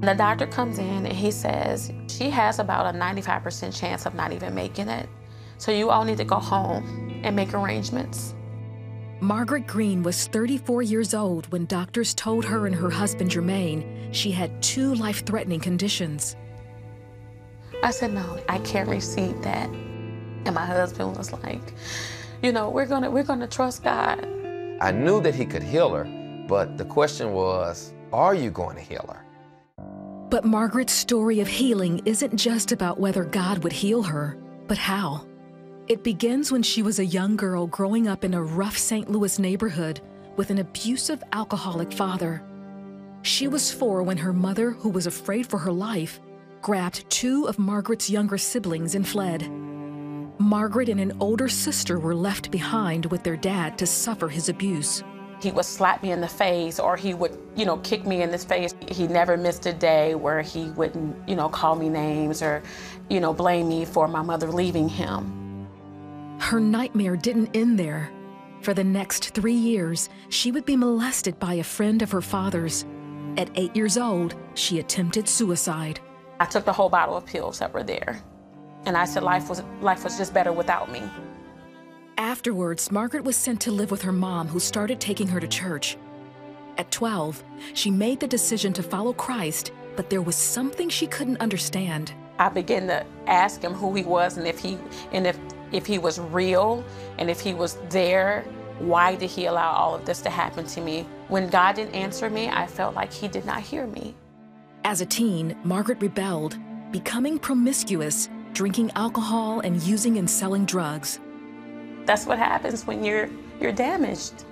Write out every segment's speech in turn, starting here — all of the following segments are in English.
The doctor comes in and he says, she has about a 95% chance of not even making it. So you all need to go home and make arrangements. Margaret Green was 34 years old when doctors told her and her husband Jermaine she had 2 life-threatening conditions. I said, no, I can't receive that. And my husband was like, you know, we're gonna trust God. I knew that he could heal her, but the question was, are you going to heal her? But Margaret's story of healing isn't just about whether God would heal her, but how. It begins when she was a young girl growing up in a rough St. Louis neighborhood with an abusive alcoholic father. She was 4 when her mother, who was afraid for her life, grabbed 2 of Margaret's younger siblings and fled. Margaret and an older sister were left behind with their dad to suffer his abuse. He would slap me in the face, or he would, kick me in the face. He never missed a day where he wouldn't, call me names or, blame me for my mother leaving him. Her nightmare didn't end there. For the next 3 years, she would be molested by a friend of her father's. At 8 years old, she attempted suicide. I took the whole bottle of pills that were there, and I said life was just better without me. Afterwards, Margaret was sent to live with her mom, who started taking her to church. At 12, she made the decision to follow Christ, but there was something she couldn't understand. I began to ask him who he was and if he was real, and if he was there, why did he allow all of this to happen to me? When God didn't answer me, I felt like he did not hear me. As a teen, Margaret rebelled, becoming promiscuous, drinking alcohol and using and selling drugs. That's what happens when you're damaged.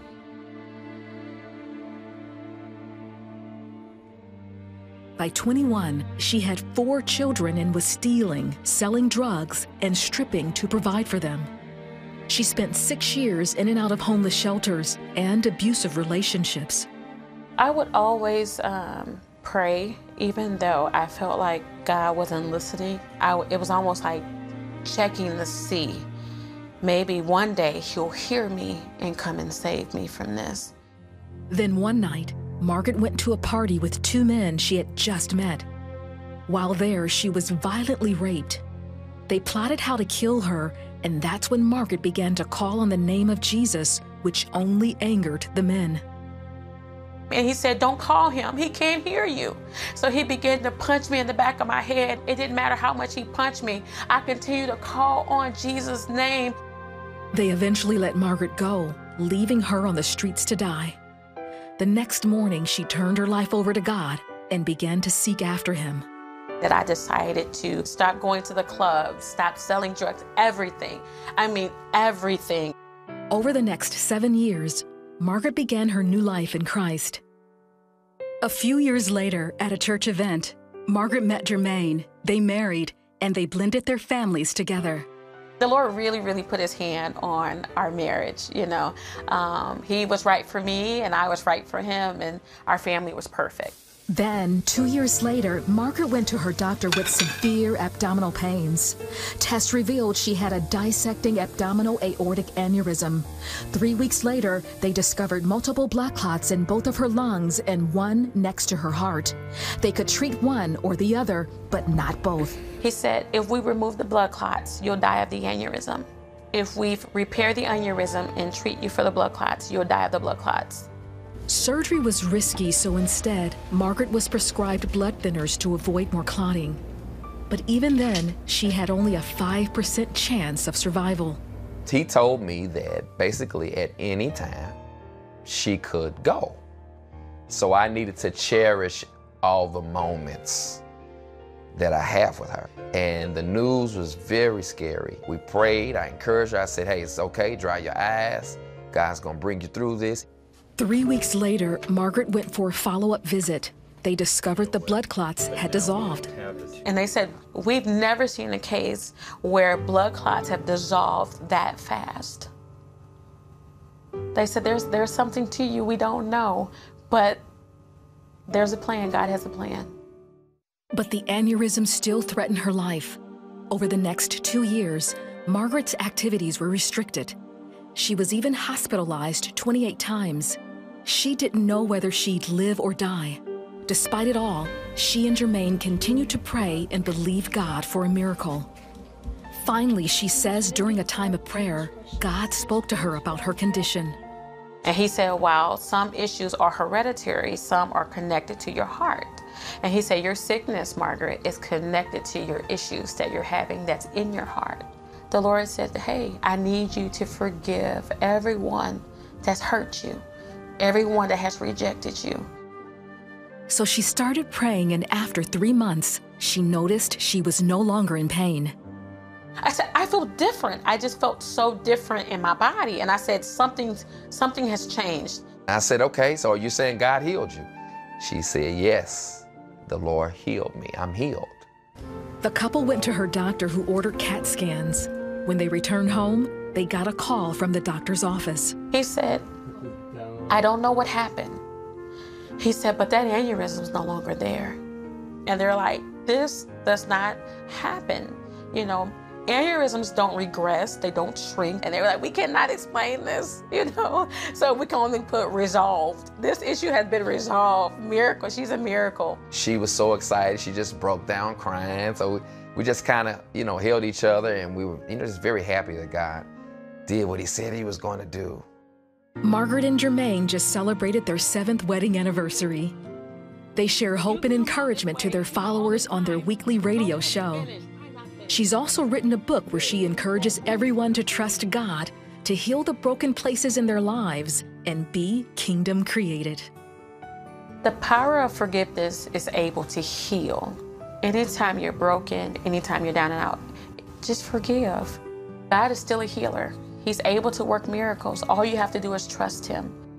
By 21, she had 4 children and was stealing, selling drugs, and stripping to provide for them. She spent 6 years in and out of homeless shelters and abusive relationships. I would always pray, even though I felt like God wasn't listening. It was almost like checking to see. Maybe one day he'll hear me and come and save me from this. Then one night, Margaret went to a party with 2 men she had just met. While there, she was violently raped. They plotted how to kill her, and that's when Margaret began to call on the name of Jesus, which only angered the men. And he said, don't call him, he can't hear you. So he began to punch me in the back of my head. It didn't matter how much he punched me. I continued to call on Jesus' name. They eventually let Margaret go, leaving her on the streets to die. The next morning, she turned her life over to God and began to seek after him. That I decided to stop going to the clubs, stop selling drugs, everything. I mean, everything. Over the next 7 years, Margaret began her new life in Christ. A few years later, at a church event, Margaret met Jermaine. They married, and they blended their families together. The Lord really, really put his hand on our marriage, He was right for me, and I was right for him, and our family was perfect. Then, 2 years later, Margaret went to her doctor with severe abdominal pains. Tests revealed she had a dissecting abdominal aortic aneurysm. 3 weeks later, they discovered multiple blood clots in both of her lungs and one next to her heart. They could treat one or the other, but not both. He said, if we remove the blood clots, you'll die of the aneurysm. If we repair the aneurysm and treat you for the blood clots, you'll die of the blood clots. Surgery was risky, so instead, Margaret was prescribed blood thinners to avoid more clotting. But even then, she had only a 5% chance of survival. He told me that basically at any time, she could go. So I needed to cherish all the moments that I have with her. And the news was very scary. We prayed, I encouraged her, I said, hey, it's okay, dry your eyes. God's gonna bring you through this. 3 weeks later, Margaret went for a follow-up visit. They discovered the blood clots had dissolved. And they said, we've never seen a case where blood clots have dissolved that fast. They said, there's something to you we don't know, but there's a plan. God has a plan. But the aneurysm still threatened her life. Over the next 2 years, Margaret's activities were restricted. She was even hospitalized 28 times. She didn't know whether she'd live or die. Despite it all, she and Jermaine continued to pray and believe God for a miracle. Finally, she says during a time of prayer, God spoke to her about her condition. And he said, while some issues are hereditary, some are connected to your heart. And he said, your sickness, Margaret, is connected to your issues that you're having that's in your heart. The Lord said, hey, I need you to forgive everyone that's hurt you, everyone that has rejected you. So she started praying, and after 3 months, she noticed she was no longer in pain. I said, I feel different. I just felt so different in my body. And I said, something has changed. I said, okay, so are you saying God healed you? She said, yes, the Lord healed me. I'm healed. The couple went to her doctor, who ordered CAT scans. When they returned home, they got a call from the doctor's office. He said, I don't know what happened. He said, but that aneurysm is no longer there. And they're like, this does not happen. You know, aneurysms don't regress, they don't shrink. And they were like, we cannot explain this, you know? So we can only put resolved. This issue has been resolved. Miracle, she's a miracle. She was so excited, she just broke down crying. So we just kind of, you know, held each other, and we were, you know, just very happy that God did what he said he was going to do. Margaret and Jermaine just celebrated their 7th wedding anniversary. They share hope and encouragement to their followers on their weekly radio show. She's also written a book where she encourages everyone to trust God to heal the broken places in their lives and be kingdom created. The power of forgiveness is able to heal. Anytime you're broken, anytime you're down and out, just forgive. God is still a healer. He's able to work miracles. All you have to do is trust him.